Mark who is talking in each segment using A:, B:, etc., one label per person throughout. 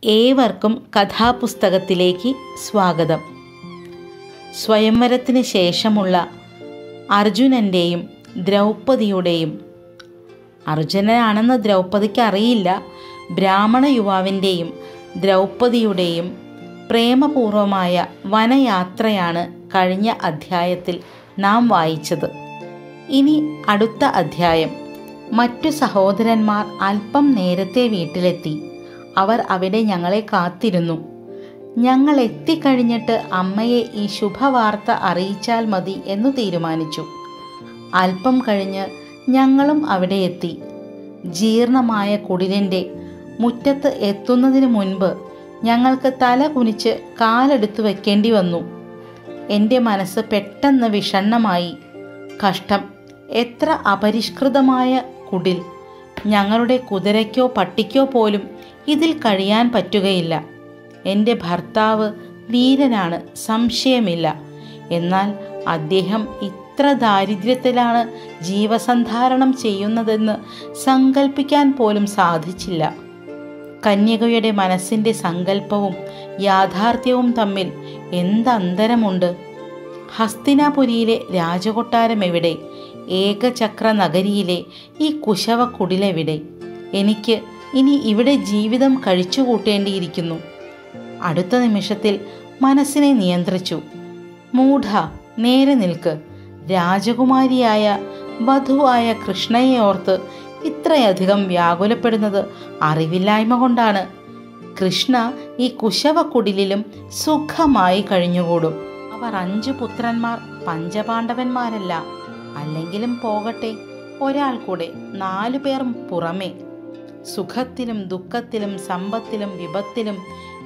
A: ഏവർക്കും കഥാപുസ്തകത്തിലേക്ക് സ്വാഗതം. സ്വയംവരത്തിന് ശേഷമുള്ള അർജുനൻ്റെയും ദ്രൗപദിയുടെയും, അർജുനനാണെന്ന് ദ്രൗപദിക്ക് അറിയില്ല, ബ്രാഹ്മണ യുവാവിൻ്റെയും ദ്രൗപദിയുടെയും പ്രേമപൂർവമായ വനയാത്രയാണ് കഴിഞ്ഞ അധ്യായത്തിൽ നാം വായിച്ചത്. ഇനി അടുത്ത അധ്യായം. മറ്റു സഹോദരന്മാർ അല്പം നേരത്തെ വീട്ടിലെത്തി. അവർ അവിടെ ഞങ്ങളെ കാത്തിരുന്നു. ഞങ്ങൾ എത്തിക്കഴിഞ്ഞിട്ട് അമ്മയെ ഈ ശുഭവാർത്ത അറിയിച്ചാൽ മതി എന്നു തീരുമാനിച്ചു. അല്പം കഴിഞ്ഞ് ഞങ്ങളും അവിടെ എത്തി. ജീർണമായ കുടിലിൻ്റെ മുറ്റത്ത് എത്തുന്നതിന് മുൻപ് ഞങ്ങൾക്ക് തല കുനിച്ച് കാലെടുത്തു വയ്ക്കേണ്ടി വന്നു. എൻ്റെ മനസ്സ് പെട്ടെന്ന് വിഷണ്ണമായി. കഷ്ടം, എത്ര അപരിഷ്കൃതമായ കുടിൽ! ഞങ്ങളുടെ കുതിരയ്ക്കോ പട്ടിക്കോ പോലും ഇതിൽ കഴിയാൻ പറ്റുകയില്ല. എൻ്റെ ഭർത്താവ് വീരനാണ്, സംശയമില്ല. എന്നാൽ അദ്ദേഹം ഇത്ര ദാരിദ്ര്യത്തിലാണ് ജീവസന്ധാരണം ചെയ്യുന്നതെന്ന് സങ്കല്പിക്കാൻ പോലും സാധിച്ചില്ല. കന്യകയുടെ മനസ്സിൻ്റെ സങ്കല്പവും യാഥാർത്ഥ്യവും തമ്മിൽ എന്തന്തരമുണ്ട്! ഹസ്തിനാപുരിയിലെ രാജകൊട്ടാരം എവിടെ? ഏകചക്ര നഗരിയിലെ ഈ കുശവ കുടിലെവിടെ? എനിക്ക് ഇനി ഇവിടെ ജീവിതം കഴിച്ചുകൂട്ടേണ്ടിയിരിക്കുന്നു. അടുത്ത നിമിഷത്തിൽ മനസ്സിനെ നിയന്ത്രിച്ചു. മൂഢ, നേരെ നിൽക്ക്. രാജകുമാരിയായ വധുവായ കൃഷ്ണയെ ഓർത്ത് ഇത്രയധികം വ്യാകുലപ്പെടുന്നത് അറിവില്ലായ്മ കൊണ്ടാണ്. കൃഷ്ണ ഈ കുശവ കുടിലിലും സുഖമായി കഴിഞ്ഞുകൂടും. അവർ 5 പുത്രന്മാർ പഞ്ചപാണ്ഡവന്മാരല്ല. അല്ലെങ്കിലും പോകട്ടെ, ഒരാൾ കൂടെ, 4 പേർ പുറമേ. സുഖത്തിലും ദുഃഖത്തിലും സമ്പത്തിലും വിപത്തിലും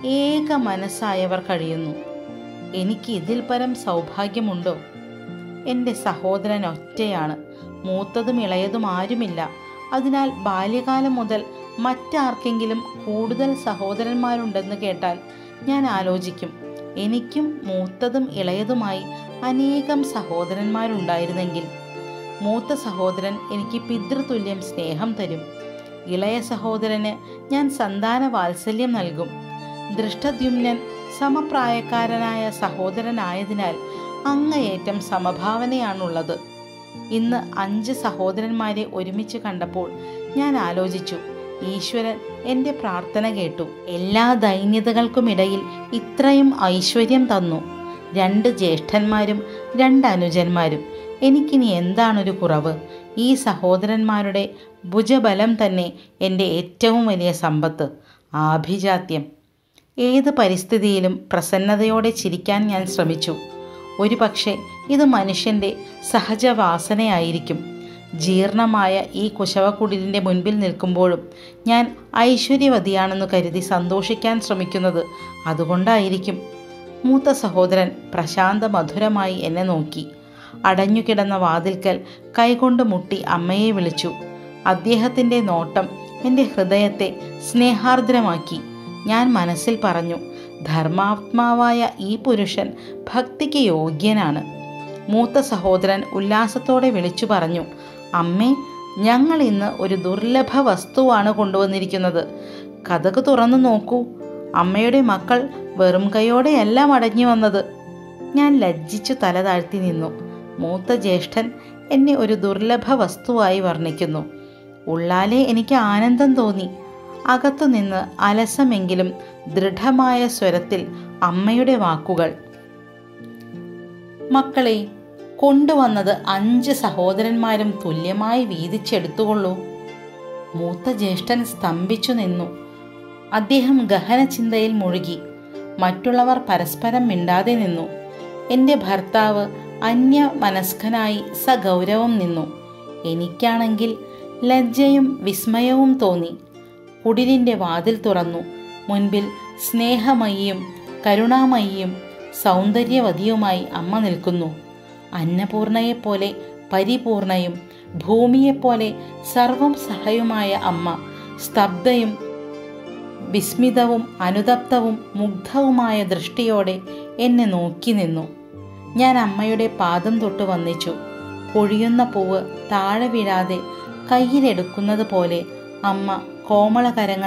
A: ഏക മനസ്സായവർ കഴിയുന്നു. എനിക്ക് ഇതിൽ പരം സൗഭാഗ്യമുണ്ടോ? എൻ്റെ സഹോദരൻ ഒറ്റയാണ്. മൂത്തതും ഇളയതും ആരുമില്ല. അതിനാൽ ബാല്യകാലം മുതൽ മറ്റാർക്കെങ്കിലും കൂടുതൽ സഹോദരന്മാരുണ്ടെന്ന് കേട്ടാൽ ഞാൻ ആലോചിക്കും. എനിക്കും മൂത്തതും ഇളയതുമായി അനേകം സഹോദരന്മാരുണ്ടായിരുന്നെങ്കിൽ. മൂത്ത സഹോദരൻ എനിക്ക് പിതൃതുല്യം സ്നേഹം തരും. ഇളയ സഹോദരന് ഞാൻ സന്താന വാത്സല്യം നൽകും. ദൃഷ്ടദ്യുമ്നൻ സമപ്രായക്കാരനായ സഹോദരനായതിനാൽ അങ്ങേയറ്റം സമഭാവനയാണുള്ളത്. ഇന്ന് 5 സഹോദരന്മാരെ ഒരുമിച്ച് കണ്ടപ്പോൾ ഞാൻ ആലോചിച്ചു, ഈശ്വരൻ എൻ്റെ പ്രാർത്ഥന കേട്ടു. എല്ലാ ദൈന്യതകൾക്കുമിടയിൽ ഇത്രയും ഐശ്വര്യം തന്നു. 2 ജ്യേഷ്ഠന്മാരും 2 അനുജന്മാരും. എനിക്കിനി എന്താണൊരു കുറവ്? ഈ സഹോദരന്മാരുടെ ഭുജബലം തന്നെ എൻ്റെ ഏറ്റവും വലിയ സമ്പത്ത്. ആഭിജാത്യം. ഏത് പരിസ്ഥിതിയിലും പ്രസന്നതയോടെ ചിരിക്കാൻ ഞാൻ ശ്രമിച്ചു. ഒരുപക്ഷെ ഇത് മനുഷ്യൻ്റെ സഹജവാസനയായിരിക്കും. ജീർണമായ ഈ കുശവക്കുടിലിൻ്റെ മുൻപിൽ നിൽക്കുമ്പോഴും ഞാൻ ഐശ്വര്യവതിയാണെന്ന് കരുതി സന്തോഷിക്കാൻ ശ്രമിക്കുന്നത് അതുകൊണ്ടായിരിക്കും. മൂത്ത സഹോദരൻ പ്രശാന്ത മധുരമായി എന്നെ നോക്കി. അടഞ്ഞുകിടന്ന വാതിൽക്കൽ കൈകൊണ്ട് മുട്ടി അമ്മയെ വിളിച്ചു. അദ്ദേഹത്തിൻ്റെ നോട്ടം എൻ്റെ ഹൃദയത്തെ സ്നേഹാർദ്രമാക്കി. ഞാൻ മനസ്സിൽ പറഞ്ഞു, ധർമാത്മാവായ ഈ പുരുഷൻ ഭക്തിക്ക് യോഗ്യനാണ്. മൂത്ത സഹോദരൻ ഉല്ലാസത്തോടെ വിളിച്ചു പറഞ്ഞു, അമ്മേ, ഞങ്ങൾ ഇന്ന് ഒരു ദുർലഭ വസ്തുവാണ് കൊണ്ടുവന്നിരിക്കുന്നത്. കതക് തുറന്നു നോക്കൂ. അമ്മയുടെ മക്കൾ വെറും കൈയോടെയല്ല മടങ്ങി വന്നത്. ഞാൻ ലജ്ജിച്ചു തല താഴ്ത്തി നിന്നു. മൂത്ത ജ്യേഷ്ഠൻ എന്നെ ഒരു ദുർലഭ വസ്തുവായി വർണ്ണിക്കുന്നു. ഉള്ളാലെ എനിക്ക് ആനന്ദം തോന്നി. അകത്തുനിന്ന് അലസമെങ്കിലും ദൃഢമായ സ്വരത്തിൽ അമ്മയുടെ വാക്കുകൾ. മക്കളെ, കൊണ്ടുവന്നത് 5 സഹോദരന്മാരും തുല്യമായി വീതിച്ചെടുത്തുകൊള്ളൂ. മൂത്ത ജ്യേഷ്ഠൻ സ്തംഭിച്ചു നിന്നു. അദ്ദേഹം ഗഹന ചിന്തയിൽ മുഴുകി. മറ്റുള്ളവർ പരസ്പരം മിണ്ടാതെ നിന്നു. എൻ്റെ ഭർത്താവ് അന്യമനസ്കനായി സഗൗരവം നിന്നു. എനിക്കാണെങ്കിൽ ലജ്ജയും വിസ്മയവും തോന്നി. കുടിലിൻ്റെ വാതിൽ തുറന്നു. മുൻപിൽ സ്നേഹമയിയും കരുണാമയിയും സൗന്ദര്യവതിയുമായി അമ്മ നിൽക്കുന്നു. അന്നപൂർണയെപ്പോലെ പരിപൂർണയും ഭൂമിയെപ്പോലെ സർവം സഹയുമായ അമ്മ സ്തബ്ധയും വിസ്മിതവും അനുതപ്തവും മുഗ്ധവുമായ ദൃഷ്ടിയോടെ എന്നെ നോക്കി നിന്നു. ഞാൻ അമ്മയുടെ പാദം തൊട്ട് വന്ദിച്ചു. പൊഴിയുന്ന പൂവ് താഴെ വീഴാതെ കയ്യിലെടുക്കുന്നത് പോലെ അമ്മ കോമളകരങ്ങളാൽ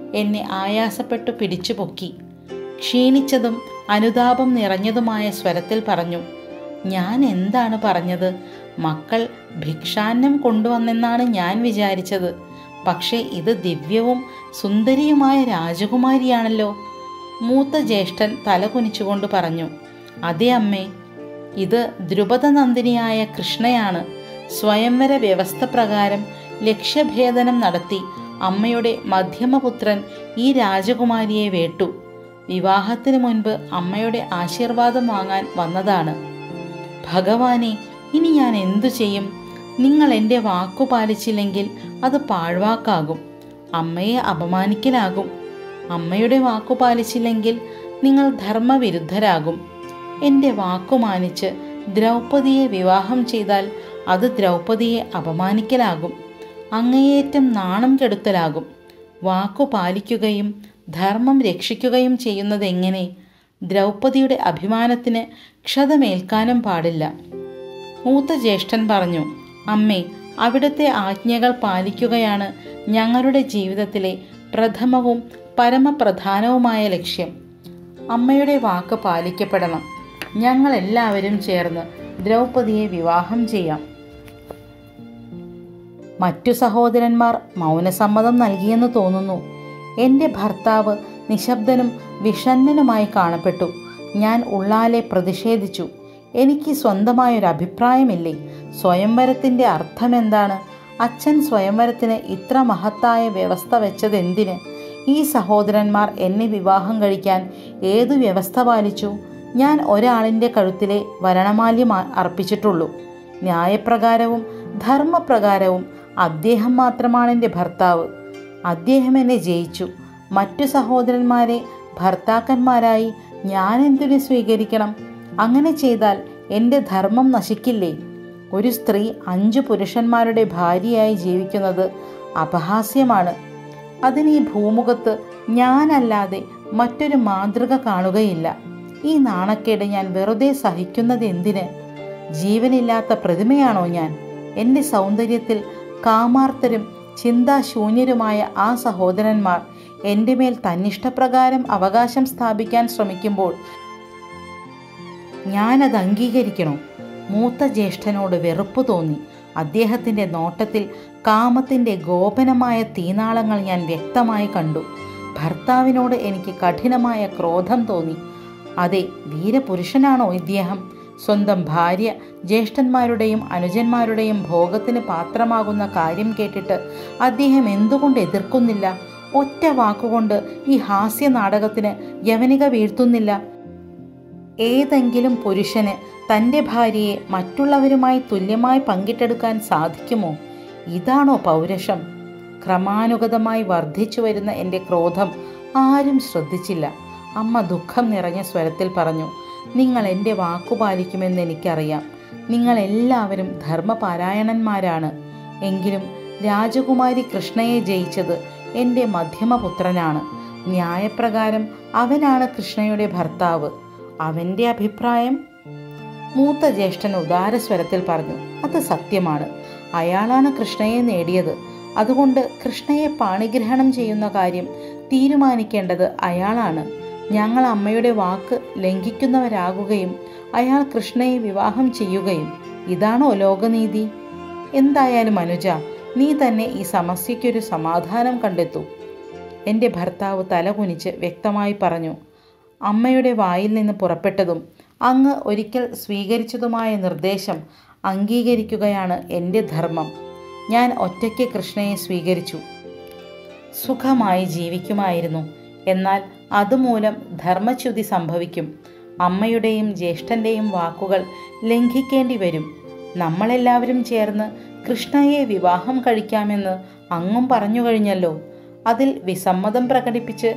A: എന്നെ ആയാസപ്പെട്ടു പിടിച്ചു പൊക്കി. ക്ഷീണിച്ചതും അനുതാപം നിറഞ്ഞതുമായ സ്വരത്തിൽ പറഞ്ഞു, ഞാൻ എന്താണ് പറഞ്ഞത്? മക്കൾ ഭിക്ഷാന്നം കൊണ്ടുവന്നെന്നാണ് ഞാൻ വിചാരിച്ചത്. പക്ഷേ ഇത് ദിവ്യവും സുന്ദരിയുമായ രാജകുമാരിയാണല്ലോ. മൂത്ത ജ്യേഷ്ഠൻ തലകുനിച്ചുകൊണ്ട് പറഞ്ഞു, അതെ അമ്മേ, ഇത് ദ്രുപദനന്ദിനിയായ കൃഷ്ണയാണ്. സ്വയംവര വ്യവസ്ഥ പ്രകാരം ലക്ഷ്യഭേദനം നടത്തി അമ്മയുടെ മധ്യമപുത്രൻ ഈ രാജകുമാരിയെ വേട്ടു. വിവാഹത്തിന് മുൻപ് അമ്മയുടെ ആശീർവാദം വാങ്ങാൻ വന്നതാണ്. ഭഗവാനെ, ഇനി ഞാൻ എന്തു ചെയ്യും? നിങ്ങൾ എൻ്റെ വാക്കു പാലിച്ചില്ലെങ്കിൽ അത് പാഴ്വാക്കാകും, അമ്മയെ അപമാനിക്കലാകും. അമ്മയുടെ വാക്കു പാലിച്ചില്ലെങ്കിൽ നിങ്ങൾ ധർമ്മവിരുദ്ധരാകും. എൻ്റെ വാക്കു മാനിച്ച് ദ്രൗപദിയെ വിവാഹം ചെയ്താൽ അത് ദ്രൗപദിയെ അപമാനിക്കലാകും, അങ്ങേയറ്റം നാണം കെടുത്തലാകും. വാക്കു പാലിക്കുകയും ധർമ്മം രക്ഷിക്കുകയും ചെയ്യുന്നതെങ്ങനെ? ദ്രൗപദിയുടെ അഭിമാനത്തിന് ക്ഷതമേൽക്കാനും പാടില്ല. മൂത്ത ജ്യേഷ്ഠൻ പറഞ്ഞു, അമ്മേ, അവിടുത്തെ ആജ്ഞകൾ പാലിക്കുകയാണ് ഞങ്ങളുടെ ജീവിതത്തിലെ പ്രഥമവും പരമപ്രധാനവുമായ ലക്ഷ്യം. അമ്മയുടെ വാക്ക് പാലിക്കപ്പെടണം. ഞങ്ങളെല്ലാവരും ചേർന്ന് ദ്രൗപദിയെ വിവാഹം ചെയ്യാം. മറ്റു സഹോദരന്മാർ മൗനസമ്മതം നൽകിയെന്ന് തോന്നുന്നു. എൻ്റെ ഭർത്താവ് നിശബ്ദനും വിഷണ്ണനുമായി കാണപ്പെട്ടു. ഞാൻ ഉള്ളാലെ പ്രതിഷേധിച്ചു. എനിക്ക് സ്വന്തമായൊരഭിപ്രായമില്ലേ? സ്വയംവരത്തിൻ്റെ അർത്ഥമെന്താണ്? അച്ഛൻ സ്വയംവരത്തിന് ഇത്ര മഹത്തായ വ്യവസ്ഥ വെച്ചതെന്തിന്? ഈ സഹോദരന്മാർ എന്നെ വിവാഹം കഴിക്കാൻ ഏതു വ്യവസ്ഥ പാലിച്ചു? ഞാൻ ഒരാളിൻ്റെ കഴുത്തിലെ വരണമാല്യം അർപ്പിച്ചിട്ടുള്ളൂ. ന്യായപ്രകാരവും ധർമ്മപ്രകാരവും അദ്ദേഹം മാത്രമാണ് എൻ്റെ ഭർത്താവ്. അദ്ദേഹം എന്നെ ജയിച്ചു. മറ്റു സഹോദരന്മാരെ ഭർത്താക്കന്മാരായി ഞാൻ എന്തിനു സ്വീകരിക്കണം? അങ്ങനെ ചെയ്താൽ എൻ്റെ ധർമ്മം നശിക്കില്ലേ? ഒരു സ്ത്രീ 5 പുരുഷന്മാരുടെ ഭാര്യയായി ജീവിക്കുന്നത് അപഹാസ്യമാണ്. അതിന് ഈ ഭൂമുഖത്ത് ഞാനല്ലാതെ മറ്റൊരു മാതൃക കാണുകയില്ല. ഈ നാണക്കേട് ഞാൻ വെറുതെ സഹിക്കുന്നത് എന്തിന്? ജീവനില്ലാത്ത പ്രതിമയാണോ ഞാൻ? എൻ്റെ സൗന്ദര്യത്തിൽ കാമാർത്തരും ചിന്താശൂന്യരുമായ ആ സഹോദരന്മാർ എൻ്റെ മേൽ തന്നിഷ്ടപ്രകാരം അവകാശം സ്ഥാപിക്കാൻ ശ്രമിക്കുമ്പോൾ ഞാനത് അംഗീകരിക്കണോ? മൂത്ത ജ്യേഷ്ഠനോട് വെറുപ്പ് തോന്നി. അദ്ദേഹത്തിൻ്റെ നോട്ടത്തിൽ കാമത്തിൻ്റെ ഗോപനമായ തീനാളങ്ങൾ ഞാൻ വ്യക്തമായി കണ്ടു. ഭർത്താവിനോട് എനിക്ക് കഠിനമായ ക്രോധം തോന്നി. അതെ, വീരപുരുഷനാണോ ഇദ്ദേഹം? സ്വന്തം ഭാര്യ ജ്യേഷ്ഠന്മാരുടെയും അനുജന്മാരുടെയും ഭോഗത്തിന് പാത്രമാകുന്ന കാര്യം കേട്ടിട്ട് അദ്ദേഹം എന്തുകൊണ്ട് എതിർക്കുന്നില്ല? ഒറ്റ വാക്കുകൊണ്ട് ഈ ഹാസ്യ നാടകത്തിന് യവനിക വീഴ്ത്തുന്നില്ല. ഏതെങ്കിലും പുരുഷന് തൻ്റെ ഭാര്യയെ മറ്റുള്ളവരുമായി തുല്യമായി പങ്കിട്ടെടുക്കാൻ സാധിക്കുമോ? ഇതാണോ പൗരുഷം? ക്രമാനുഗതമായി വർദ്ധിച്ചു വരുന്ന എൻ്റെ ക്രോധം ആരും ശ്രദ്ധിച്ചില്ല. അമ്മ ദുഃഖം നിറഞ്ഞ സ്വരത്തിൽ പറഞ്ഞു, നിങ്ങൾ എൻ്റെ വാക്കുപാലിക്കുമെന്ന് എനിക്കറിയാം. നിങ്ങളെല്ലാവരും ധർമ്മപാരായണന്മാരാണ്. എങ്കിലും രാജകുമാരി കൃഷ്ണയെ ജയിച്ചത് എൻ്റെ മധ്യമപുത്രനാണ്. ന്യായപ്രകാരം അവനാണ് കൃഷ്ണയുടെ ഭർത്താവ്. അവൻ്റെ അഭിപ്രായം? മൂത്ത ജ്യേഷ്ഠൻ ഉദാരസ്വരത്തിൽ പറഞ്ഞു, അത് സത്യമാണ്. അയാളാണ് കൃഷ്ണയെ നേടിയത്. അതുകൊണ്ട് കൃഷ്ണയെ പാണിഗ്രഹണം ചെയ്യുന്ന കാര്യം തീരുമാനിക്കേണ്ടത് അയാളാണ്. ഞങ്ങൾ അമ്മയുടെ വാക്ക് ലംഘിക്കുന്നവരാകുകയും അയാൾ കൃഷ്ണയെ വിവാഹം ചെയ്യുകയും. ഇതാണോ ലോകനീതി? എന്തായാലും അനുജ, നീ തന്നെ ഈ സമസ്യയ്ക്കൊരു സമാധാനം കണ്ടെത്തൂ. എൻ്റെ ഭർത്താവ് തലകുനിച്ച് വ്യക്തമായി പറഞ്ഞു, അമ്മയുടെ വായിൽ നിന്ന് പുറപ്പെട്ടതും അങ്ങ് ഒരിക്കൽ സ്വീകരിച്ചതുമായ നിർദ്ദേശം അംഗീകരിക്കുകയാണ് എൻ്റെ ധർമ്മം. ഞാൻ ഒറ്റയ്ക്ക് കൃഷ്ണയെ സ്വീകരിച്ചു. സുഖമായി ജീവിക്കുമായിരുന്നു. എന്നാൽ അതുമൂലം ധർമ്മച്യുതി സംഭവിക്കും. അമ്മയുടെയും ജ്യേഷ്ഠൻ്റെയും വാക്കുകൾ ലംഘിക്കേണ്ടി വരും. നമ്മളെല്ലാവരും ചേർന്ന് കൃഷ്ണയെ വിവാഹം കഴിക്കാമെന്ന് അങ്ങും പറഞ്ഞു കഴിഞ്ഞല്ലോ. അതിൽ വിസമ്മതം പ്രകടിപ്പിച്ച്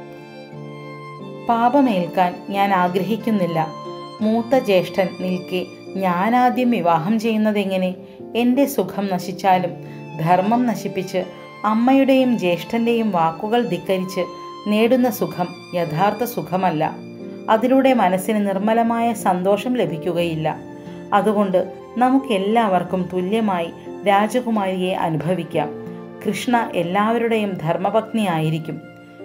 A: പാപമേൽക്കാൻ ഞാൻ ആഗ്രഹിക്കുന്നില്ല. മൂത്ത ജ്യേഷ്ഠൻ നിൽക്കെ ഞാനാദ്യം വിവാഹം ചെയ്യുന്നതെങ്ങനെ? എൻ്റെ സുഖം നശിച്ചാലും ധർമ്മം നശിപ്പിച്ച് അമ്മയുടെയും ജ്യേഷ്ഠൻ്റെയും വാക്കുകൾ ധിക്കരിച്ച് നേടുന്ന സുഖം യഥാർത്ഥ സുഖമല്ല. അതിലൂടെ മനസ്സിന് നിർമ്മലമായ സന്തോഷം ലഭിക്കുകയില്ല. അതുകൊണ്ട് നമുക്കെല്ലാവർക്കും തുല്യമായി രാജകുമാരിയെ അനുഭവിക്കാം. കൃഷ്ണ എല്ലാവരുടെയും ധർമ്മപത്നിയായിരിക്കും.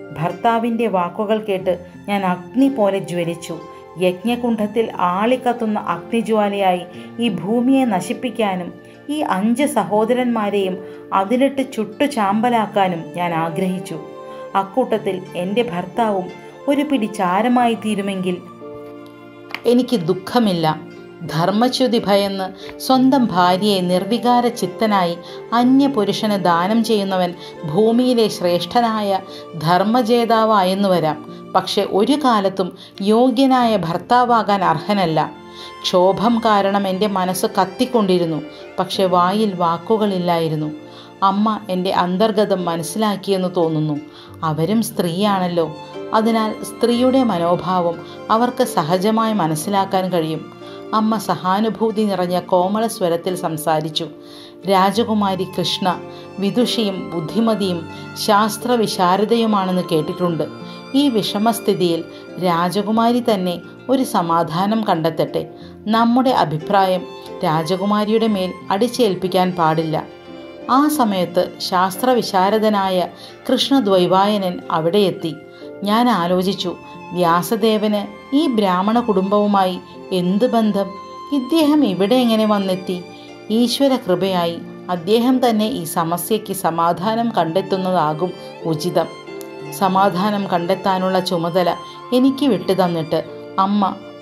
A: ഭർത്താവിൻ്റെ വാക്കുകൾ കേട്ട് ഞാൻ അഗ്നി പോലെ ജ്വലിച്ചു. യജ്ഞകുണ്ഠത്തിൽ ആളിക്കത്തുന്ന അഗ്നിജ്വാലയായി ഈ ഭൂമിയെ നശിപ്പിക്കാനും ഈ 5 സഹോദരന്മാരെയും അതിലിട്ട് ചുട്ടു ചാമ്പലാക്കാനും ഞാൻ ആഗ്രഹിച്ചു. അക്കൂട്ടത്തിൽ എൻ്റെ ഭർത്താവും ഒരു പിടി ചാരമായി തീരുമെങ്കിൽ എനിക്ക് ദുഃഖമില്ല. ധർമ്മച്യുതി ഭയന്ന് സ്വന്തം ഭാര്യയെ നിർവികാര ചിത്തനായി അന്യപുരുഷന് ദാനം ചെയ്യുന്നവൻ ഭൂമിയിലെ ശ്രേഷ്ഠനായ ധർമ്മജേതാവായെന്നു വരാം. പക്ഷെ ഒരു കാലത്തും യോഗ്യനായ ഭർത്താവാകാൻ അർഹനല്ല. ക്ഷോഭം കാരണം എൻ്റെ മനസ്സ് കത്തിക്കൊണ്ടിരുന്നു. പക്ഷെ വായിൽ വാക്കുകളില്ലായിരുന്നു. അമ്മ എൻ്റെ അന്തർഗതം മനസ്സിലാക്കിയെന്ന് തോന്നുന്നു. അവരും സ്ത്രീയാണല്ലോ. അതിനാൽ സ്ത്രീയുടെ മനോഭാവം അവർക്ക് സഹജമായി മനസ്സിലാക്കാൻ കഴിയും. അമ്മ സഹാനുഭൂതി നിറഞ്ഞ കോമള സ്വരത്തിൽ സംസാരിച്ചു. രാജകുമാരി കൃഷ്ണ വിദുഷിയും ബുദ്ധിമതിയും ശാസ്ത്രവിശാരദയുമാണെന്ന് കേട്ടിട്ടുണ്ട്. ഈ വിഷമസ്ഥിതിയിൽ രാജകുമാരി തന്നെ ഒരു സമാധാനം കണ്ടെത്തട്ടെ. നമ്മുടെ അഭിപ്രായം രാജകുമാരിയുടെ മേൽ അടിച്ചേൽപ്പിക്കാൻ പാടില്ല. ആ സമയത്ത് ശാസ്ത്രവിശാരദനായ കൃഷ്ണദ്വൈവായനൻ അവിടെ എത്തി. ഞാൻ ആലോചിച്ചു, വ്യാസദേവന് ഈ ബ്രാഹ്മണ കുടുംബവുമായി എന്ത് ബന്ധം? ഇദ്ദേഹം ഇവിടെ എങ്ങനെ വന്നെത്തി? ഈശ്വര കൃപയായി അദ്ദേഹം തന്നെ ഈ സമസ്യയ്ക്ക് സമാധാനം കണ്ടെത്തുന്നതാകും ഉചിതം. സമാധാനം കണ്ടെത്താനുള്ള ചുമതല എനിക്ക് വിട്ടുതന്നിട്ട് അമ്മ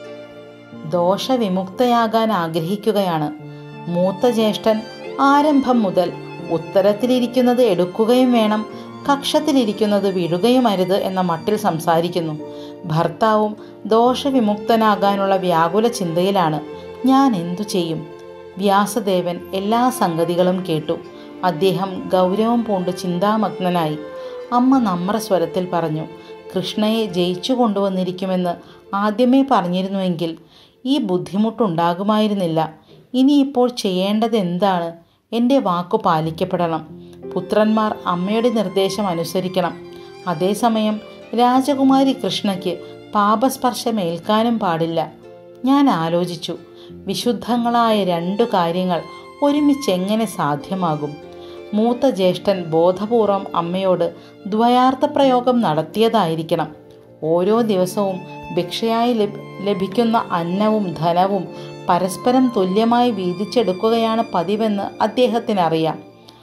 A: ദോഷവിമുക്തയാകാൻ ആഗ്രഹിക്കുകയാണ്. മൂത്ത ജ്യേഷ്ഠൻ ആരംഭം മുതൽ ഉത്തരത്തിലിരിക്കുന്നത് എടുക്കുകയും വേണം, കക്ഷത്തിലിരിക്കുന്നത് വിടുകയുമരുത് എന്ന മട്ടിൽ സംസാരിക്കുന്നു. ഭർത്താവും ദോഷവിമുക്തനാകാനുള്ള വ്യാകുല ചിന്തയിലാണ്. ഞാൻ എന്തു ചെയ്യും? വ്യാസദേവൻ എല്ലാ സംഗതികളും കേട്ടു. അദ്ദേഹം ഗൗരവം പൂണ്ട് ചിന്താമഗ്നനായി. അമ്മ നമ്രസ്വരത്തിൽ പറഞ്ഞു, കൃഷ്ണയെ ജയിച്ചു കൊണ്ടുവന്നിരിക്കുമെന്ന് ആദ്യമേ പറഞ്ഞിരുന്നുവെങ്കിൽ ഈ ബുദ്ധിമുട്ടുണ്ടാകുമായിരുന്നില്ല. ഇനിയിപ്പോൾ ചെയ്യേണ്ടത് എന്താണ്? എൻ്റെ വാക്കു പാലിക്കപ്പെടണം. പുത്രന്മാർ അമ്മയുടെ നിർദ്ദേശം അനുസരിക്കണം. അതേസമയം രാജകുമാരി കൃഷ്ണയ്ക്ക് പാപസ്പർശമേൽക്കാനും പാടില്ല. ഞാൻ ആലോചിച്ചു, വിശുദ്ധങ്ങളായ 2 കാര്യങ്ങൾ ഒരുമിച്ചെങ്ങനെ സാധ്യമാകും? മൂത്ത ജ്യേഷ്ഠൻ ബോധപൂർവം അമ്മയോട് ദ്വയാർത്ഥ പ്രയോഗം നടത്തിയതായിരിക്കണം. ഓരോ ദിവസവും ഭിക്ഷയായി ലഭിക്കുന്ന അന്നവും ധനവും പരസ്പരം തുല്യമായി വീതിച്ചെടുക്കുകയാണ് പതിവെന്ന് അദ്ദേഹത്തിനറിയാം.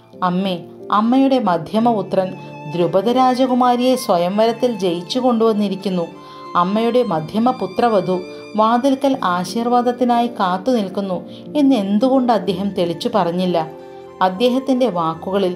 A: അമ്മയുടെ മധ്യമപുത്രൻ ദ്രുപദ രാജകുമാരിയെ സ്വയംവരത്തിൽ ജയിച്ചു കൊണ്ടുവന്നിരിക്കുന്നു. അമ്മയുടെ മധ്യമപുത്രവധു വാതിൽക്കൽ ആശീർവാദത്തിനായി കാത്തു നിൽക്കുന്നു എന്നെന്തുകൊണ്ട് അദ്ദേഹം തെളിച്ചു പറഞ്ഞില്ല? അദ്ദേഹത്തിൻ്റെ വാക്കുകളിൽ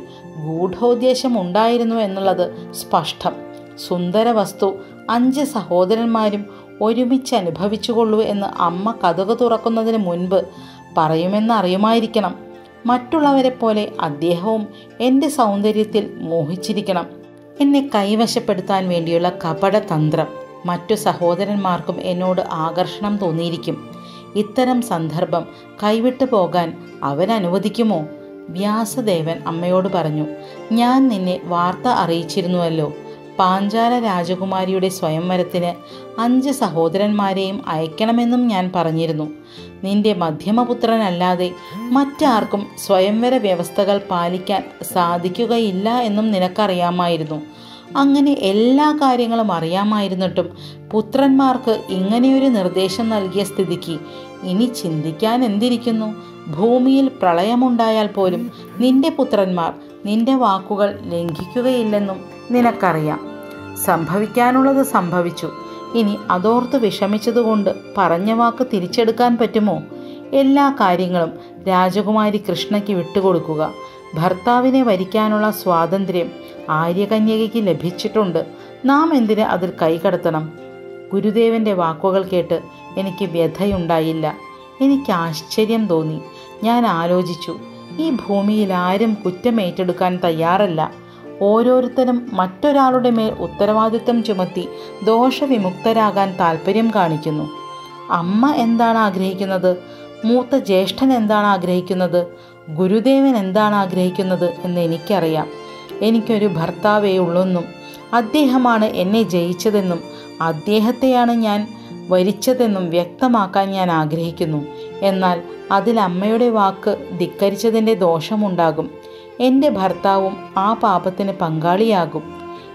A: ഗൂഢോദ്ദേശമുണ്ടായിരുന്നു എന്നുള്ളത് സ്പഷ്ടം. സുന്ദര വസ്തു 5 സഹോദരന്മാരും ഒരുമിച്ച് അനുഭവിച്ചുകൊള്ളൂ എന്ന് അമ്മ കതക് തുറക്കുന്നതിന് മുൻപ് പറയുമെന്നറിയുമായിരിക്കണം. മറ്റുള്ളവരെ പോലെ അദ്ദേഹവും എൻ്റെ സൗന്ദര്യത്തിൽ മോഹിച്ചിരിക്കണം. എന്നെ കൈവശപ്പെടുത്താൻ വേണ്ടിയുള്ള കപടതന്ത്രം. മറ്റു സഹോദരന്മാർക്കും എന്നോട് ആകർഷണം തോന്നിയിരിക്കും. ഇത്തരം സന്ദർഭം കൈവിട്ടു പോകാൻ അവരനുവദിക്കുമോ? വ്യാസദേവൻ അമ്മയോട് പറഞ്ഞു, ഞാൻ നിന്നെ വാർത്ത അറിയിച്ചിരുന്നുവല്ലോ. പാഞ്ചാല രാജകുമാരിയുടെ സ്വയംവരത്തിന് 5 സഹോദരന്മാരെയും അയക്കണമെന്നും ഞാൻ പറഞ്ഞിരുന്നു. നിന്റെ മധ്യമപുത്രനല്ലാതെ മറ്റാർക്കും സ്വയംവര വ്യവസ്ഥകൾ പാലിക്കാൻ സാധിക്കുകയില്ല എന്നും നിനക്കറിയാമായിരുന്നു. അങ്ങനെ എല്ലാ കാര്യങ്ങളും അറിയാമായിരുന്നിട്ടും പുത്രന്മാർക്ക് ഇങ്ങനെയൊരു നിർദ്ദേശം നൽകിയ സ്ഥിതിക്ക് ഇനി ചിന്തിക്കാൻ എന്തിരിക്കുന്നു? ഭൂമിയിൽ പ്രളയമുണ്ടായാൽ പോലും നിന്റെ പുത്രന്മാർ നിന്റെ വാക്കുകൾ ലംഘിക്കുകയില്ലെന്നും നിനക്കറിയാം. സംഭവിക്കാനുള്ളത് സംഭവിച്ചു. ഇനി അതോർത്ത് വിഷമിച്ചതുകൊണ്ട് പറഞ്ഞ വാക്ക് തിരിച്ചെടുക്കാൻ പറ്റുമോ? എല്ലാ കാര്യങ്ങളും രാജകുമാരി കൃഷ്ണയ്ക്ക് വിട്ടുകൊടുക്കുക. ഭർത്താവിനെ വരിക്കാനുള്ള സ്വാതന്ത്ര്യം ആര്യകന്യകയ്ക്ക് ലഭിച്ചിട്ടുണ്ട്. നാം എന്തിന് അതിൽ കൈകടത്തണം? ഗുരുദേവൻ്റെ വാക്കുകൾ കേട്ട് എനിക്ക് വ്യഥയുണ്ടായില്ല. എനിക്ക് ആശ്ചര്യം തോന്നി. ഞാൻ ആലോചിച്ചു, ഈ ഭൂമിയിൽ ആരും കുറ്റമേറ്റെടുക്കാൻ തയ്യാറല്ല. ഓരോരുത്തരും മറ്റൊരാളുടെ മേൽ ഉത്തരവാദിത്വം ചുമത്തി ദോഷവിമുക്തരാകാൻ താല്പര്യം കാണിക്കുന്നു. അമ്മ എന്താണ് ആഗ്രഹിക്കുന്നത്? മൂത്ത ജ്യേഷ്ഠൻ എന്താണ് ആഗ്രഹിക്കുന്നത്? ഗുരുദേവൻ എന്താണ് ആഗ്രഹിക്കുന്നത് എന്ന് എനിക്കറിയാം. എനിക്കൊരു ഭർത്താവേ ഉള്ളെന്നും അദ്ദേഹമാണ് എന്നെ ജയിച്ചതെന്നും അദ്ദേഹത്തെയാണ് ഞാൻ വരിച്ചതെന്നും വ്യക്തമാക്കാൻ ഞാൻ ആഗ്രഹിക്കുന്നു. എന്നാൽ അതിൽ അമ്മയുടെ വാക്ക് ധിക്കരിച്ചതിൻ്റെ ദോഷമുണ്ടാകും. എൻ്റെ ഭർത്താവും ആ പാപത്തിന് പങ്കാളിയാകും.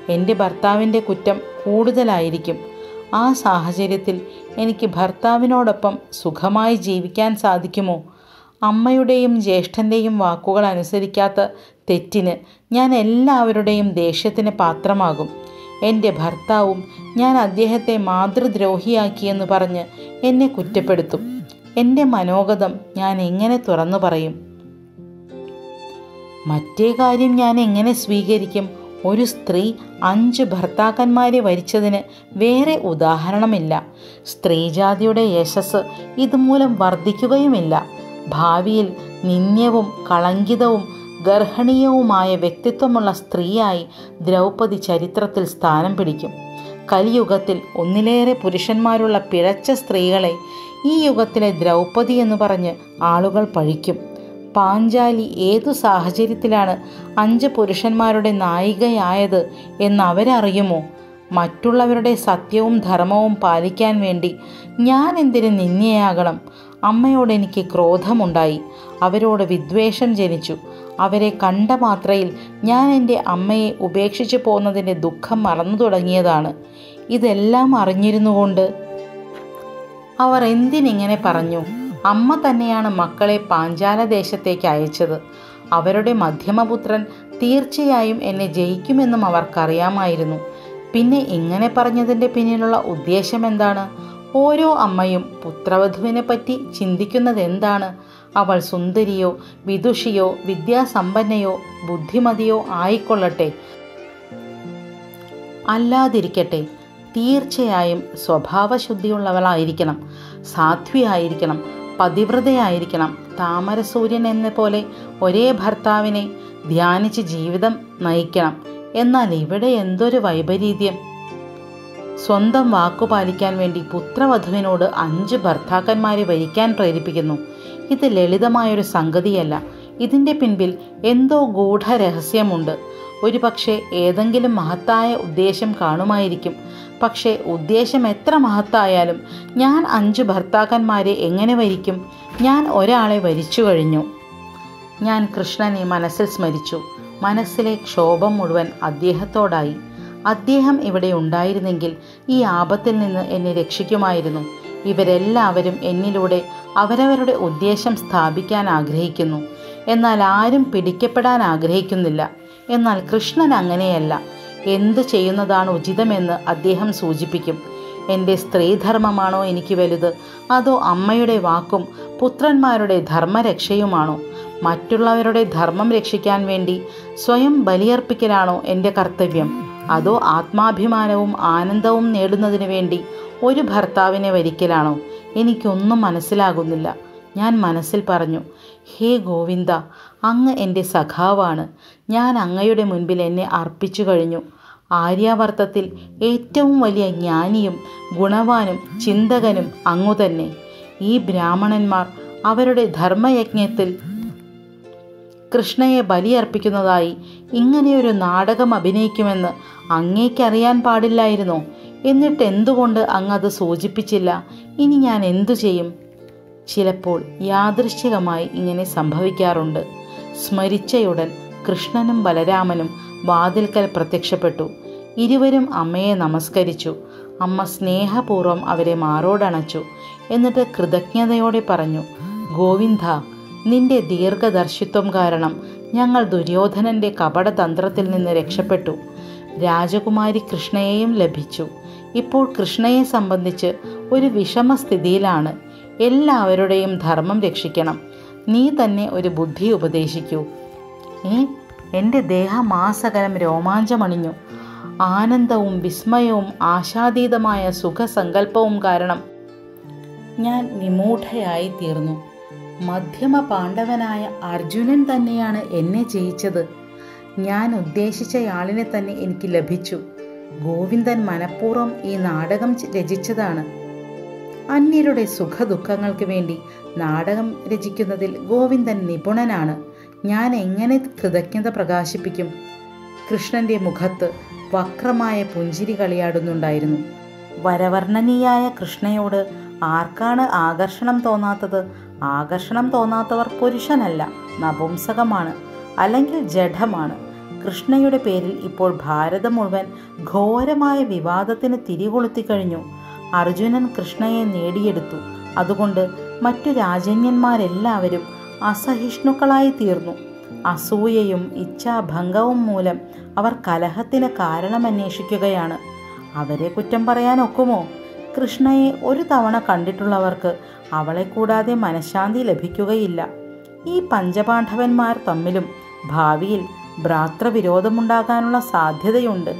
A: എൻ്റെ ഭർത്താവിൻ്റെ കുറ്റം കൂടുതലായിരിക്കും. ആ സാഹചര്യത്തിൽ എനിക്ക് ഭർത്താവിനോടൊപ്പം സുഖമായി ജീവിക്കാൻ സാധിക്കുമോ? അമ്മയുടെയും ജ്യേഷ്ഠൻ്റെയും വാക്കുകൾ അനുസരിക്കാത്ത തെറ്റിന് ഞാൻ എല്ലാവരുടെയും ദേഷ്യത്തിന് പാത്രമാകും. എൻ്റെ ഭർത്താവും ഞാൻ അദ്ദേഹത്തെ മാതൃദ്രോഹിയാക്കിയെന്ന് പറഞ്ഞ് എന്നെ കുറ്റപ്പെടുത്തും. എൻ്റെ മനോഗതം ഞാൻ എങ്ങനെ തുറന്നു പറയും? മറ്റേ കാര്യം ഞാൻ എങ്ങനെ സ്വീകരിക്കും? ഒരു സ്ത്രീ 5 ഭർത്താക്കന്മാരെ വരിച്ചതിന് വേറെ ഉദാഹരണമില്ല. സ്ത്രീജാതിയുടെ യശസ് ഇതുമൂലം വർദ്ധിക്കുകയുമില്ല. ഭാവിയിൽ നിന്ദ്യവും കളങ്കിതവും ഗർഹണീയവുമായ വ്യക്തിത്വമുള്ള സ്ത്രീയായി ദ്രൗപദി ചരിത്രത്തിൽ സ്ഥാനം പിടിക്കും. കലിയുഗത്തിൽ ഒന്നിലേറെ പുരുഷന്മാരുള്ള പിഴച്ച സ്ത്രീകളെ ഈ യുഗത്തിലെ ദ്രൗപദി എന്ന് പറഞ്ഞ് ആളുകൾ പഴിക്കും. പാഞ്ചാലി ഏതു സാഹചര്യത്തിലാണ് 5 പുരുഷന്മാരുടെ നായികയായത് എന്നവരറിയുമോ? മറ്റുള്ളവരുടെ സത്യവും ധർമ്മവും പാലിക്കാൻ വേണ്ടി ഞാൻ എന്തിന് നിന്ദ്യയാകണം? അമ്മയോട് എനിക്ക് ക്രോധമുണ്ടായി. അവരോട് വിദ്വേഷം ജനിച്ചു. അവരെ കണ്ട മാത്രയിൽ ഞാൻ എൻ്റെ അമ്മയെ ഉപേക്ഷിച്ചു പോന്നതിൻ്റെ ദുഃഖം മറന്നു തുടങ്ങിയതാണ്. ഇതെല്ലാം അറിഞ്ഞിരുന്നുകൊണ്ട് അവർ എന്തിനിങ്ങനെ പറഞ്ഞു? അമ്മ തന്നെയാണ് മക്കളെ പാഞ്ചാല ദേശത്തേക്ക് അയച്ചത്. അവരുടെ മധ്യമപുത്രൻ തീർച്ചയായും എന്നെ ജയിക്കുമെന്നും അവർക്കറിയാമായിരുന്നു. പിന്നെ ഇങ്ങനെ പറഞ്ഞതിൻ്റെ പിന്നിലുള്ള ഉദ്ദേശം എന്താണ്? ഓരോ അമ്മയും പുത്രവധുവിനെ പറ്റി ചിന്തിക്കുന്നത് എന്താണ്? അവൾ സുന്ദരിയോ വിദുഷിയോ വിദ്യാസമ്പന്നയോ ബുദ്ധിമതിയോ ആയിക്കൊള്ളട്ടെ, അല്ലാതിരിക്കട്ടെ, തീർച്ചയായും സ്വഭാവശുദ്ധിയുള്ളവളായിരിക്കണം, സാധ്വിയായിരിക്കണം, പതിവ്രതയായിരിക്കണം. താമരസൂര്യൻ എന്ന പോലെ ഒരേ ഭർത്താവിനെ ധ്യാനിച്ച് ജീവിതം നയിക്കണം. എന്നാൽ ഇവിടെ എന്തൊരു വൈപരീത്യം! സ്വന്തം വാക്കുപാലിക്കാൻ വേണ്ടി പുത്രവധുവിനോട് 5 ഭർത്താക്കന്മാരെ വരിക്കാൻ പ്രേരിപ്പിക്കുന്നു. ഇത് ലളിതമായൊരു സംഗതിയല്ല. ഇതിൻ്റെ പിൻപിൽ എന്തോ ഗൂഢരഹസ്യമുണ്ട്. ഒരുപക്ഷെ ഏതെങ്കിലും മഹത്തായ ഉദ്ദേശം കാണുമായിരിക്കും. പക്ഷേ ഉദ്ദേശം എത്ര മഹത്തായാലും ഞാൻ 5 ഭർത്താക്കന്മാരെ എങ്ങനെ വരിക്കും? ഞാൻ ഒരാളെ വരിച്ചു കഴിഞ്ഞു. ഞാൻ കൃഷ്ണനെ മനസ്സിൽ സ്മരിച്ചു. മനസ്സിലെ ക്ഷോഭം മുഴുവൻ അദ്ദേഹത്തോടായി. അദ്ദേഹം ഇവിടെ ഉണ്ടായിരുന്നെങ്കിൽ ഈ ആപത്തിൽ നിന്ന് എന്നെ രക്ഷിക്കുമായിരുന്നു. ഇവരെല്ലാവരും എന്നിലൂടെ അവരവരുടെ ഉദ്ദേശം സ്ഥാപിക്കാൻ ആഗ്രഹിക്കുന്നു. എന്നാൽ ആരും പിടിക്കപ്പെടാൻ ആഗ്രഹിക്കുന്നില്ല. എന്നാൽ കൃഷ്ണൻ അങ്ങനെയല്ല. എന്തു ചെയ്യുന്നതാണ് ഉചിതമെന്ന് അദ്ദേഹം സൂചിപ്പിക്കും. എൻ്റെ സ്ത്രീധർമ്മമാണോ എനിക്ക് വലുത്? അതോ അമ്മയുടെ വാക്കും പുത്രന്മാരുടെ ധർമ്മരക്ഷയുമാണോ? മറ്റുള്ളവരുടെ ധർമ്മം രക്ഷിക്കാൻ വേണ്ടി സ്വയം ബലിയർപ്പിക്കലാണോ എൻ്റെ കർത്തവ്യം? അതോ ആത്മാഭിമാനവും ആനന്ദവും നേടുന്നതിന് വേണ്ടി ഒരു ഭർത്താവിനെ വരിക്കലാണോ? എനിക്കൊന്നും മനസ്സിലാകുന്നില്ല. ഞാൻ മനസ്സിൽ പറഞ്ഞു, ഹേ ഗോവിന്ദ, അങ്ങ് എൻ്റെ സഖാവാണ്. ഞാൻ അങ്ങയുടെ മുൻപിൽ എന്നെ അർപ്പിച്ചു കഴിഞ്ഞു. ആര്യാവർത്തത്തിൽ ഏറ്റവും വലിയ ജ്ഞാനിയും ഗുണവാനും ചിന്തകനും അങ്ങു തന്നെ. ഈ ബ്രാഹ്മണന്മാർ അവരുടെ ധർമ്മയജ്ഞത്തിൽ കൃഷ്ണയെ ബലിയർപ്പിക്കുന്നതായി ഇങ്ങനെയൊരു നാടകം അഭിനയിക്കുമെന്ന് അങ്ങേക്കറിയാൻ പാടില്ലായിരുന്നോ? എന്നിട്ട് എന്തുകൊണ്ട് അങ്ങത് സൂചിപ്പിച്ചില്ല? ഇനി ഞാൻ എന്തു ചെയ്യും? ചിലപ്പോൾ യാദൃശ്ചികമായി ഇങ്ങനെ സംഭവിക്കാറുണ്ട്. സ്മരിച്ചയുടൻ കൃഷ്ണനും ബലരാമനും വാതിൽക്കൽ പ്രത്യക്ഷപ്പെട്ടു. ഇരുവരും അമ്മയെ നമസ്കരിച്ചു. അമ്മ സ്നേഹപൂർവ്വം അവരെ മാറോടണച്ചു. എന്നിട്ട് കൃതജ്ഞതയോടെ പറഞ്ഞു, ഗോവിന്ദ, നിന്റെ ദീർഘദർശിത്വം കാരണം ഞങ്ങൾ ദുര്യോധനൻ്റെ കപടതന്ത്രത്തിൽ നിന്ന് രക്ഷപ്പെട്ടു. രാജകുമാരി കൃഷ്ണയെയും ലഭിച്ചു. ഇപ്പോൾ കൃഷ്ണയെ സംബന്ധിച്ച് ഒരു വിഷമസ്ഥിതിയിലാണ്. എല്ലാവരുടെയും ധർമ്മം രക്ഷിക്കണം. നീ തന്നെ ഒരു ബുദ്ധി ഉപദേശിക്കൂ. എൻ്റെ ദേഹമാസകലം രോമാഞ്ചമണിഞ്ഞു. ആനന്ദവും വിസ്മയവും ആശാതീതമായ സുഖസങ്കല്പവും കാരണം ഞാൻ വിമൂഢയായി തീർന്നു. മധ്യമ പാണ്ഡവനായ അർജുനൻ തന്നെയാണ് എന്നെ ജയിച്ചത്. ഞാൻ ഉദ്ദേശിച്ചയാളിനെ തന്നെ എനിക്ക് ലഭിച്ചു. ഗോവിന്ദൻ മനഃപൂർവ്വം ഈ നാടകം രചിച്ചതാണ്. അന്യരുടെ സുഖദുഃഖങ്ങൾക്ക് വേണ്ടി നാടകം രചിക്കുന്നതിൽ ഗോവിന്ദൻ നിപുണനാണ്. ഞാൻ എങ്ങനെ കൃതജ്ഞത പ്രകാശിപ്പിക്കും? കൃഷ്ണൻ്റെ മുഖത്ത് വക്രമായ പുഞ്ചിരി കളിയാടുന്നുണ്ടായിരുന്നു. വരവർണ്ണനീയായ കൃഷ്ണയോട് ആർക്കാണ് ആകർഷണം തോന്നാത്തത്? ആകർഷണം തോന്നാത്തവർ പുരുഷനല്ല, നപുംസകമാണ്, അല്ലെങ്കിൽ ജഡമാണ്. കൃഷ്ണയുടെ പേരിൽ ഇപ്പോൾ ഭാരതം മുഴുവൻ ഘോരമായ വിവാദത്തിന് തിരികൊളുത്തിക്കഴിഞ്ഞു. അർജുനൻ കൃഷ്ണയെ നേടിയെടുത്തു. അതുകൊണ്ട് മറ്റു രാജന്യന്മാരെല്ലാവരും അസഹിഷ്ണുക്കളായി തീർന്നു. അസൂയയും ഇച്ഛാഭംഗവും മൂലം അവർ കലഹത്തിന് കാരണമന്വേഷിക്കുകയാണ്. അവരെ കുറ്റം പറയാനൊക്കുമോ? കൃഷ്ണയെ ഒരു തവണ കണ്ടിട്ടുള്ളവർക്ക് അവളെ കൂടാതെ മനഃശാന്തി ലഭിക്കുകയില്ല. ഈ പഞ്ചപാണ്ഡവന്മാർ തമ്മിലും ഭാവിയിൽ ഭ്രാതൃവിരോധമുണ്ടാകാനുള്ള സാധ്യതയുണ്ട്.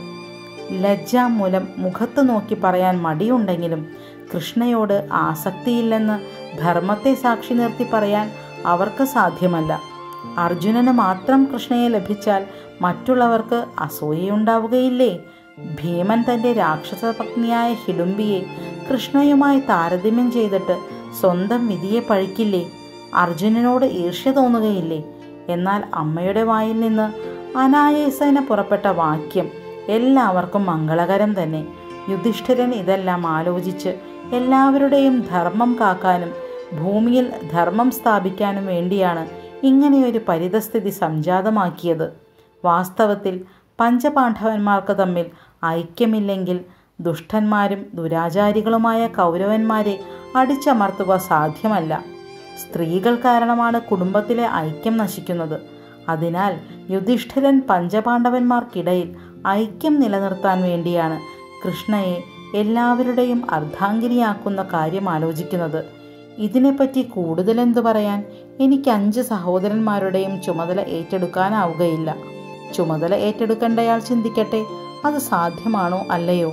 A: ലജ്ജ മൂലം മുഖത്ത് നോക്കി പറയാൻ മടിയുണ്ടെങ്കിലും കൃഷ്ണയോട് ആസക്തിയില്ലെന്ന് ധർമ്മത്തെ സാക്ഷി നിർത്തി പറയാൻ അവർക്ക് സാധ്യമല്ല. അർജുനന് മാത്രം കൃഷ്ണയെ ലഭിച്ചാൽ മറ്റുള്ളവർക്ക് അസൂയയുണ്ടാവുകയില്ലേ? ഭീമൻ തൻ്റെ രാക്ഷസ പത്നിയായ ഹിഡുംബിയെ കൃഷ്ണയുമായി താരതമ്യം ചെയ്തിട്ട് സ്വന്തം വിധിയെ പഴിക്കില്ലേ? അർജുനനോട് ഈർഷ്യ തോന്നുകയില്ലേ? എന്നാൽ അമ്മയുടെ വായിൽ നിന്ന് അനായാസേന പുറപ്പെട്ട വാക്യം എല്ലാവർക്കും മംഗളകരം തന്നെ. യുധിഷ്ഠിരൻ ഇതെല്ലാം ആലോചിച്ച് എല്ലാവരുടെയും ധർമ്മം കാക്കാനും ഭൂമിയിൽ ധർമ്മം സ്ഥാപിക്കാനും വേണ്ടിയാണ് ഇങ്ങനെയൊരു പരിതസ്ഥിതി സംജാതമാക്കിയത്. വാസ്തവത്തിൽ പഞ്ചപാണ്ഡവന്മാർക്ക് തമ്മിൽ ഐക്യമില്ലെങ്കിൽ ദുഷ്ടന്മാരും ദുരാചാരികളുമായ കൗരവന്മാരെ അടിച്ചമർത്തുക സാധ്യമല്ല. സ്ത്രീകൾ കാരണമാണ് കുടുംബത്തിലെ ഐക്യം നശിക്കുന്നത്. അതിനാൽ യുധിഷ്ഠിരൻ പഞ്ചപാണ്ഡവന്മാർക്കിടയിൽ ഐക്യം നിലനിർത്താൻ വേണ്ടിയാണ് കൃഷ്ണയെ എല്ലാവരുടെയും അർദ്ധാംഗിനിയാക്കുന്ന കാര്യം ആലോചിക്കുന്നത്. ഇതിനെപ്പറ്റി കൂടുതലെന്തു പറയാൻ? എനിക്ക് 5 സഹോദരന്മാരുടെയും ചുമതല ഏറ്റെടുക്കാനാവുകയില്ല. ചുമതല ഏറ്റെടുക്കേണ്ടയാൾ ചിന്തിക്കട്ടെ, അത് സാധ്യമാണോ അല്ലയോ?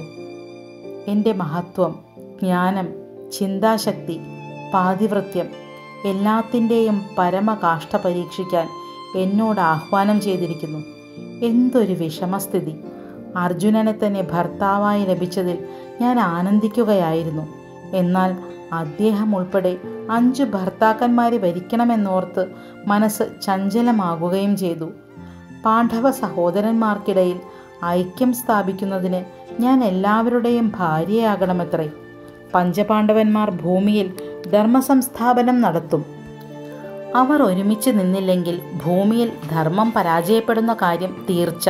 A: എൻ്റെ മഹത്വം, ജ്ഞാനം, ചിന്താശക്തി, പാതിവൃത്യം എല്ലാത്തിൻ്റെയും പരമകാഷ്ഠ പരീക്ഷിക്കാൻ എന്നോട് ആഹ്വാനം ചെയ്തിരിക്കുന്നു. എന്തൊരു വിഷമസ്ഥിതി! അർജുനനെ തന്നെ ഭർത്താവായി ലഭിച്ചതിൽ ഞാൻ ആനന്ദിക്കുകയായിരുന്നു. എന്നാൽ അദ്ദേഹം ഉൾപ്പെടെ 5 ഭർത്താക്കന്മാരെ വരിക്കണമെന്നോർത്ത് മനസ്സ് ചഞ്ചലമാകുകയും ചെയ്തു. പാണ്ഡവ സഹോദരന്മാർക്കിടയിൽ ഐക്യം സ്ഥാപിക്കുന്നതിന് ഞാൻ എല്ലാവരുടെയും ഭാര്യയാകണമത്രേ. പഞ്ചപാണ്ഡവന്മാർ ഭൂമിയിൽ ധർമ്മസംസ്ഥാപനം നടത്തും. അവർ ഒരുമിച്ച് നിന്നില്ലെങ്കിൽ ഭൂമിയിൽ ധർമ്മം പരാജയപ്പെടുന്ന കാര്യം തീർച്ച.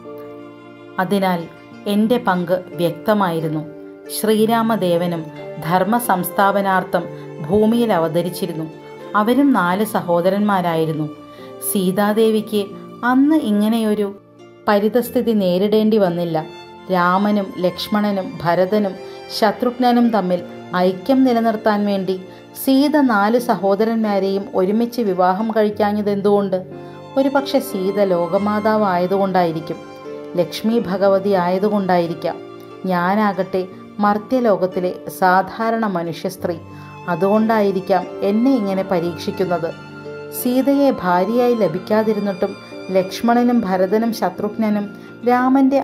A: അതിനാൽ എൻ്റെ പങ്ക് വ്യക്തമായിരുന്നു. ശ്രീരാമദേവനും ധർമ്മ സംസ്ഥാപനാർത്ഥം ഭൂമിയിൽ അവതരിച്ചിരുന്നു. അവരും 4 സഹോദരന്മാരായിരുന്നു. സീതാദേവിക്ക് അന്ന് ഇങ്ങനെയൊരു പരിതസ്ഥിതി നേരിടേണ്ടി വന്നില്ല. രാമനും ലക്ഷ്മണനും ഭരതനും ശത്രുഘ്നനും തമ്മിൽ ഐക്യം നിലനിർത്താൻ വേണ്ടി സീത 4 സഹോദരന്മാരെയും ഒരുമിച്ച് വിവാഹം കഴിക്കാഞ്ഞതെന്തുകൊണ്ട്? ഒരുപക്ഷെ സീത ലോകമാതാവായതുകൊണ്ടായിരിക്കും. ലക്ഷ്മി ഭഗവതി ആയതുകൊണ്ടായിരിക്കാം. ഞാനാകട്ടെ മർത്യലോകത്തിലെ സാധാരണ മനുഷ്യ സ്ത്രീ. അതുകൊണ്ടായിരിക്കാം എന്നെ ഇങ്ങനെ പരീക്ഷിക്കുന്നത്. സീതയെ ഭാര്യയായി ലഭിക്കാതിരുന്നിട്ടും ലക്ഷ്മണനും ഭരതനും ശത്രുഘ്നനും രാമൻ്റെ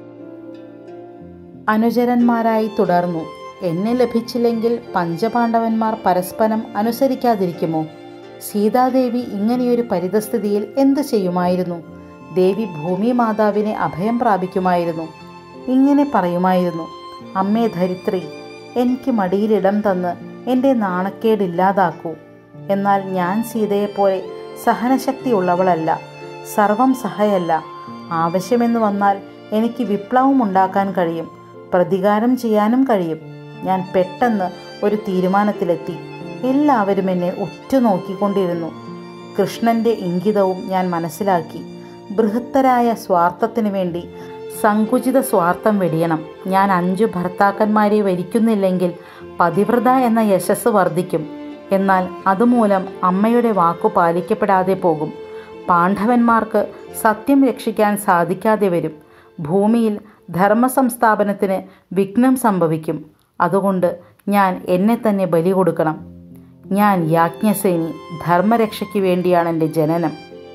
A: അനുചരന്മാരായി തുടർന്നു. എന്നെ ലഭിച്ചില്ലെങ്കിൽ പഞ്ചപാണ്ഡവന്മാർ പരസ്പരം അനുസരിക്കാതിരിക്കുമോ? സീതാദേവി ഇങ്ങനെയൊരു പരിതസ്ഥിതിയിൽ എന്ത് ചെയ്യുമായിരുന്നു? ദേവി ഭൂമി മാതാവിനെ അഭയം പ്രാപിക്കുമായിരുന്നു. ഇങ്ങനെ പറയുമായിരുന്നു: അമ്മേ ധരിത്രി, എനിക്ക് മടിയിലിടം തന്ന് എൻ്റെ നാണക്കേടില്ലാതാക്കൂ. എന്നാൽ ഞാൻ സീതയെപ്പോലെ സഹനശക്തിയുള്ളവളല്ല, സർവം സഹയല്ല. ആവശ്യമെന്ന് വന്നാൽ എനിക്ക് വിപ്ലവം ഉണ്ടാക്കാൻ കഴിയും, പ്രതികാരം ചെയ്യാനും കഴിയും. ഞാൻ പെട്ടെന്ന് ഒരു തീരുമാനത്തിലെത്തി. എല്ലാവരും എന്നെ ഉറ്റുനോക്കിക്കൊണ്ടിരുന്നു. കൃഷ്ണൻ്റെ ഇംഗിതവും ഞാൻ മനസ്സിലാക്കി. ബൃഹത്തരായ സ്വാർത്ഥത്തിനു വേണ്ടി സങ്കുചിത സ്വാർത്ഥം വെടിയണം. ഞാൻ 5 ഭർത്താക്കന്മാരെ വരിക്കുന്നില്ലെങ്കിൽ പതിവ്രത എന്ന യശസ് വർദ്ധിക്കും. എന്നാൽ അതുമൂലം അമ്മയുടെ വാക്കു പാലിക്കപ്പെടാതെ പോകും. പാണ്ഡവന്മാർക്ക് സത്യം രക്ഷിക്കാൻ സാധിക്കാതെ വരും. ഭൂമിയിൽ ധർമ്മസംസ്ഥാപനത്തിന് വിഘ്നം സംഭവിക്കും. അതുകൊണ്ട് ഞാൻ എന്നെ തന്നെ ബലി കൊടുക്കണം. ഞാൻ യാജ്ഞസേനി. ധർമ്മരക്ഷയ്ക്ക് വേണ്ടിയാണ് എൻ്റെ ജനനം.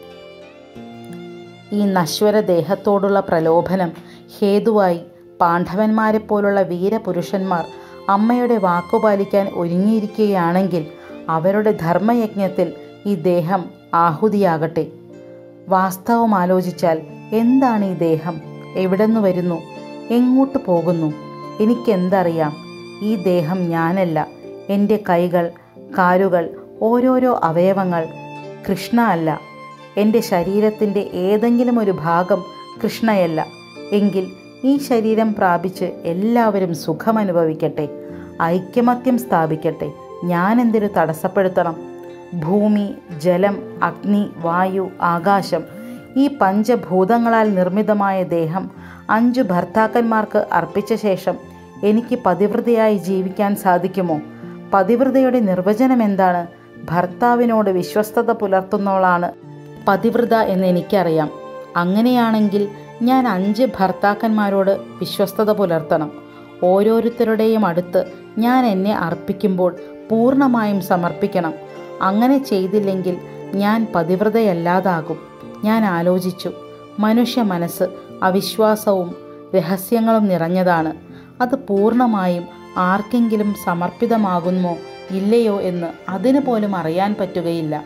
A: ഈ നശ്വര ദേഹത്തോടുള്ള പ്രലോഭനം ഹേതുവായി പാണ്ഡവന്മാരെപ്പോലുള്ള വീരപുരുഷന്മാർ അമ്മയുടെ വാക്കുപാലിക്കാൻ ഒരുങ്ങിയിരിക്കുകയാണെങ്കിൽ അവരുടെ ധർമ്മയജ്ഞത്തിൽ ഈ ദേഹം ആഹുതിയാകട്ടെ. വാസ്തവം ആലോചിച്ചാൽ എന്താണ് ഈ ദേഹം? എവിടെന്ന് വരുന്നു? എങ്ങോട്ട് പോകുന്നു? എനിക്കെന്തറിയാം? ഈ ദേഹം ഞാനല്ല. എൻ്റെ കൈകൾ, കാലുകൾ, ഓരോരോ അവയവങ്ങൾ കൃഷ്ണ അല്ല. എൻ്റെ ശരീരത്തിൻ്റെ ഏതെങ്കിലും ഒരു ഭാഗം കൃഷ്ണയല്ല. എങ്കിൽ ഈ ശരീരം പ്രാപിച്ച് എല്ലാവരും സുഖമനുഭവിക്കട്ടെ, ഐക്യമത്യം സ്ഥാപിക്കട്ടെ. ഞാനെന്തിനു തടസ്സപ്പെടുത്തണം? ഭൂമി, ജലം, അഗ്നി, വായു, ആകാശം, ഈ പഞ്ചഭൂതങ്ങളാൽ നിർമ്മിതമായ ദേഹം 5 ഭർത്താക്കന്മാർക്ക് അർപ്പിച്ച ശേഷം എനിക്ക് പതിവ്രതയായി ജീവിക്കാൻ സാധിക്കുമോ? പതിവ്രതയുടെ നിർവചനം എന്താണ്? ഭർത്താവിനോട് വിശ്വസ്തത പുലർത്തുന്നവളാണ് പതിവ്രത എന്ന് എനിക്കറിയാം. അങ്ങനെയാണെങ്കിൽ ഞാൻ 5 ഭർത്താക്കന്മാരോട് വിശ്വസ്തത പുലർത്തണം. ഓരോരുത്തരുടെയും അടുത്ത് ഞാൻ എന്നെ അർപ്പിക്കുമ്പോൾ പൂർണ്ണമായും സമർപ്പിക്കണം. അങ്ങനെ ചെയ്തില്ലെങ്കിൽ ഞാൻ പതിവ്രതയല്ലാതാകും. ഞാൻ ആലോചിച്ചു. മനുഷ്യ മനസ്സ് അവിശ്വാസവും രഹസ്യങ്ങളും നിറഞ്ഞതാണ്. അത് പൂർണ്ണമായും ആർക്കെങ്കിലും സമർപ്പിതമാകുമോ ഇല്ലയോ എന്ന് അതിനു പോലും അറിയാൻ പറ്റുകയില്ല.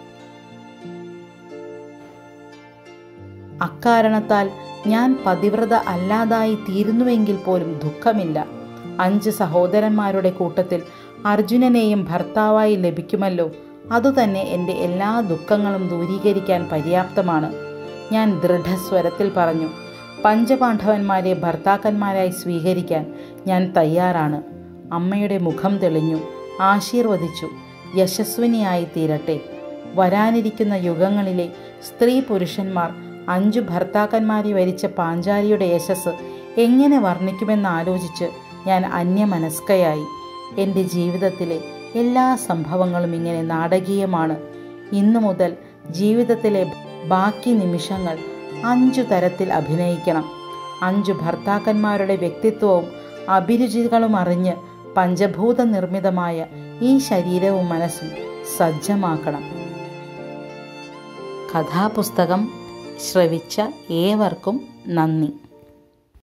A: അക്കാരണത്താൽ ഞാൻ പതിവ്രത അല്ലാതായി തീരുന്നുവെങ്കിൽ പോലും ദുഃഖമില്ല. 5 സഹോദരന്മാരുടെ കൂട്ടത്തിൽ അർജുനനെയും ഭർത്താവായി ലഭിക്കുമല്ലോ. അതുതന്നെ എൻ്റെ എല്ലാ ദുഃഖങ്ങളും ദൂരീകരിക്കാൻ പര്യാപ്തമാണ്. ഞാൻ ദൃഢസ്വരത്തിൽ പറഞ്ഞു. പഞ്ചപാണ്ഡവന്മാരെ ഭർത്താക്കന്മാരായി സ്വീകരിക്കാൻ ഞാൻ തയ്യാറാണ്. അമ്മയുടെ മുഖം തെളിഞ്ഞു. ആശീർവദിച്ചു. യശസ്വിനിയായി തീരട്ടെ. വരാനിരിക്കുന്ന യുഗങ്ങളിലെ സ്ത്രീ പുരുഷന്മാർ 5 ഭർത്താക്കന്മാരെ വരിച്ച പാഞ്ചാലിയുടെ യശസ് എങ്ങനെ വർണ്ണിക്കുമെന്നാലോചിച്ച് ഞാൻ അന്യമനസ്കയായി. എൻ്റെ ജീവിതത്തിലെ എല്ലാ സംഭവങ്ങളും ഇങ്ങനെ നാടകീയമാണ്. ഇന്നു മുതൽ ജീവിതത്തിലെ ബാക്കി നിമിഷങ്ങൾ 5 തരത്തിൽ അഭിനയിക്കണം. 5 ഭർത്താക്കന്മാരുടെ വ്യക്തിത്വവും അഭിരുചികളും അറിഞ്ഞ് പഞ്ചഭൂത നിർമ്മിതമായ ഈ ശരീരവും മനസ്സും സജ്ജമാക്കണം. കഥാപുസ്തകം ശ്രവിച്ച ഏവർക്കും നന്ദി.